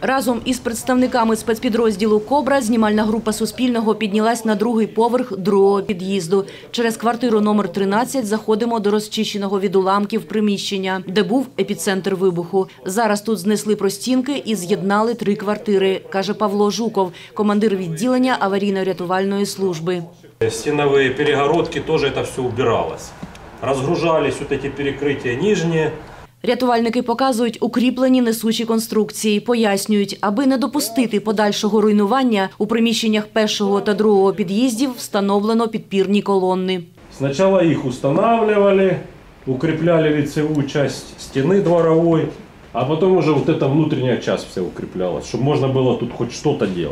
Разом із представниками спецпідрозділу «Кобра» знімальна група Суспільного піднялась на другий поверх другого під'їзду. Через квартиру номер 13 заходимо до розчищеного від уламків приміщення, де був епіцентр вибуху. Зараз тут знесли простінки і з'єднали 3 квартири, каже Павло Жуков, командир відділення аварійно-рятувальної служби. Стеновые перегородки тоже это все убиралось. Разгружались вот эти перекрытия нижние. Рятувальники показують укріплені несучі конструкції. Пояснюють, аби не допустити подальшого руйнування, у приміщеннях першого та другого під'їздів встановлено підпірні колони. Спочатку їх встановлювали, укріпляли лицеву частину стіни дворової, а потім вже вот эта внутрішня частина все укріплялась, щоб можна було тут хоч щось робити.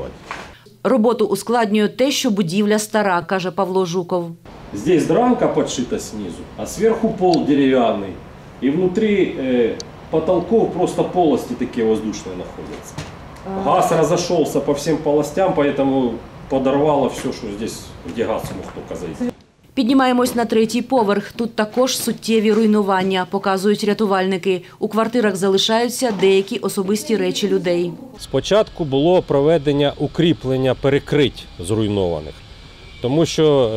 Роботу ускладнює те, що будівля стара, каже Павло Жуков. Здесь дранка подшита снизу, а сверху пол деревянный. И внутри потолков просто полости такие воздушные находятся. Газ разошелся по всем полостям, поэтому подорвало все, что здесь, где газ мог только зайти. Піднімаємось на 3-й поверх. Тут також суттєві руйнування, показують рятувальники. У квартирах залишаються деякі особисті речі людей. Спочатку було проведення укріплення перекрить зруйнованих, тому що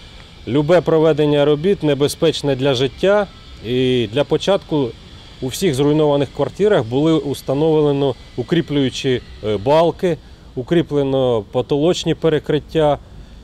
любе проведення робіт небезпечне для життя. І для початку у всіх зруйнованих квартирах були встановлені укріплюючі балки, укріплено потолочні перекриття.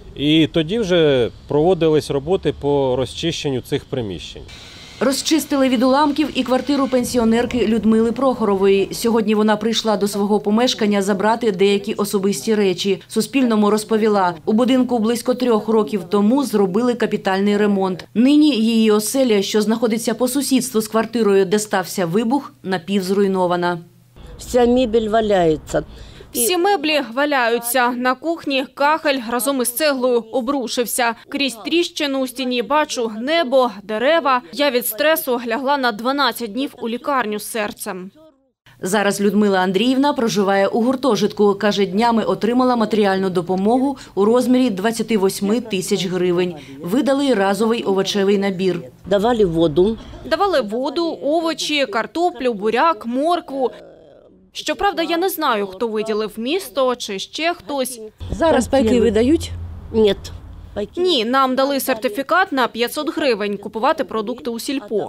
І тоді вже проводились роботи по розчищенню цих приміщень. Розчистили від уламків і квартиру пенсіонерки Людмили Прохорової. Сьогодні вона прийшла до свого помешкання забрати деякі особисті речі. Суспільному розповіла, у будинку близько 3 років тому зробили капітальний ремонт. Нині її оселя, що знаходиться по сусідству з квартирою, де стався вибух, напівзруйнована. Вся мебель валяється. Всі меблі валяються. На кухні кахель разом із цеглою обрушився. Крізь тріщину у стіні бачу небо, дерева. Я від стресу лягла на 12 днів у лікарню з серцем. Зараз Людмила Андріївна проживає у гуртожитку. Каже, днями отримала матеріальну допомогу у розмірі 28 тисяч гривень. Видали разовий овочевий набір. Давали воду. Давали воду, овочі, картоплю, буряк, моркву. Щоправда, я не знаю, хто виділив місто чи ще хтось. Зараз пайки видають? Ні. Ні, нам дали сертифікат на 500 гривень купувати продукти у сільпо.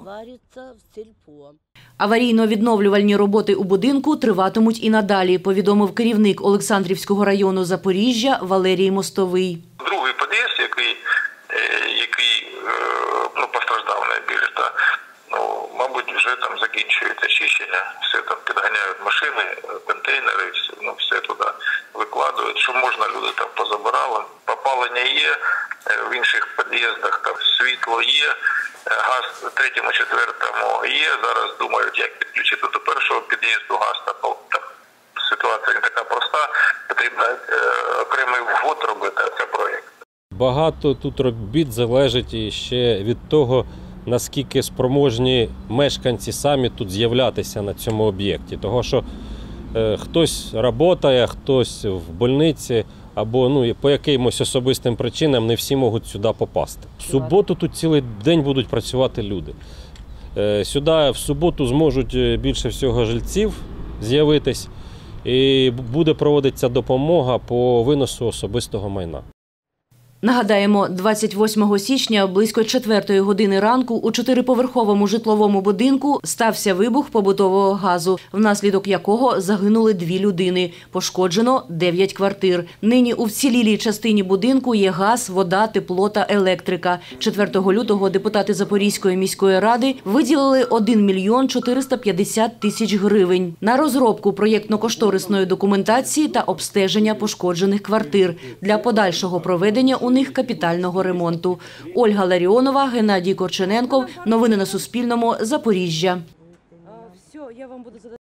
Аварійно-відновлювальні роботи у будинку триватимуть і надалі, повідомив керівник Олександрівського району Запоріжжя Валерій Мостовий. Другий під'їзд, який постраждав найбільше, мабуть, вже там закінчується чищення, все там підганяють машини, контейнери, все туди викладають, що можна, люди там позабирали. Попалення є, в інших під'їздах там світло є, газ в 3-му, 4-му є. Зараз думають, як підключити до першого під'їзду газ, там ситуація не така проста, потрібно окремий вход робити, а це проєкт. Багато тут робіт залежить ще від того, наскільки спроможні мешканці самі тут з'являтися на цьому об'єкті. Тому що хтось працює, хтось в больниці, або по якимось особистим причинам не всі можуть сюди попасти. В суботу тут цілий день будуть працювати люди. Сюди в суботу зможуть більше всього жильців з'явитись і буде проводитися допомога по виносу особистого майна. Нагадаємо, 28 січня близько 4-ї години ранку у 4-поверховому житловому будинку стався вибух побутового газу, внаслідок якого загинули 2 людини. Пошкоджено 9 квартир. Нині у вцілілій частині будинку є газ, вода, тепло та електрика. 4 лютого депутати Запорізької міської ради виділили 1 мільйон 450 тисяч гривень на розробку проєктно-кошторисної документації та обстеження пошкоджених квартир для подальшого проведення у них капітального ремонту. Ольга Ларіонова, Геннадій Корчененков. Новини на Суспільному. Запоріжжя.